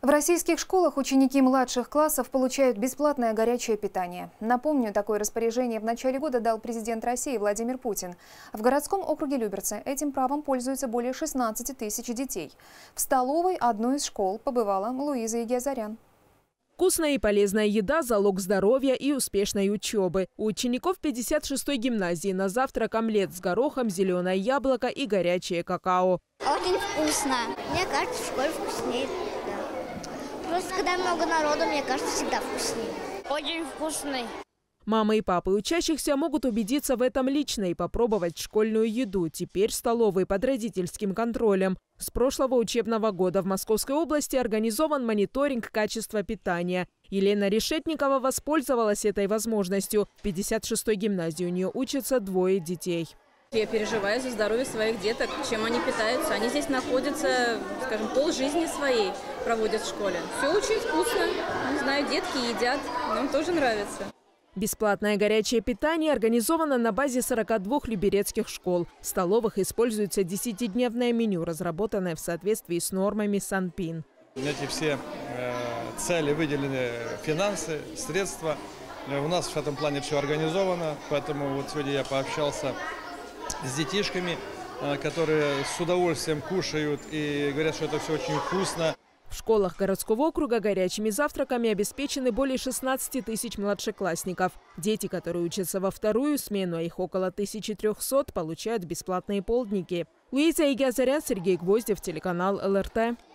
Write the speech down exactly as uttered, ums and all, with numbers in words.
В российских школах ученики младших классов получают бесплатное горячее питание. Напомню, такое распоряжение в начале года дал президент России Владимир Путин. В городском округе Люберцы этим правом пользуются более шестнадцати тысяч детей. В столовой одной из школ побывала Луиза Егиазарян. Вкусная и полезная еда – залог здоровья и успешной учебы. У учеников пятьдесят шестой гимназии на завтрак омлет с горохом, зеленое яблоко и горячее какао. Очень вкусно. Мне кажется, в школе вкуснее. Просто когда много народу, мне кажется, всегда вкуснее. Очень вкусный. Мамы и папы учащихся могут убедиться в этом лично и попробовать школьную еду. Теперь столовые под родительским контролем. С прошлого учебного года в Московской области организован мониторинг качества питания. Елена Решетникова воспользовалась этой возможностью. В пятьдесят шестой гимназии у нее учатся двое детей. Я переживаю за здоровье своих деток, чем они питаются. Они здесь находятся, скажем, полжизни своей проводят в школе. Все очень вкусно. Не знаю, детки едят, нам тоже нравится. Бесплатное горячее питание организовано на базе сорока двух люберецких школ. В столовых используется десятидневное меню, разработанное в соответствии с нормами Санпин. Эти все э, цели выделены, финансы, средства. У нас в этом плане все организовано, поэтому вот сегодня я пообщался с детишками, э, которые с удовольствием кушают и говорят, что это все очень вкусно. В школах городского округа горячими завтраками обеспечены более шестнадцати тысяч младшеклассников. Дети, которые учатся во вторую смену, а их около тысячи трёхсот, получают бесплатные полдники. Луиза Егиазарян, Сергей Гвоздев, телеканал эл эр тэ.